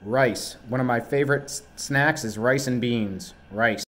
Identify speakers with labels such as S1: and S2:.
S1: Rice. One of my favorite snacks is rice and beans. Rice.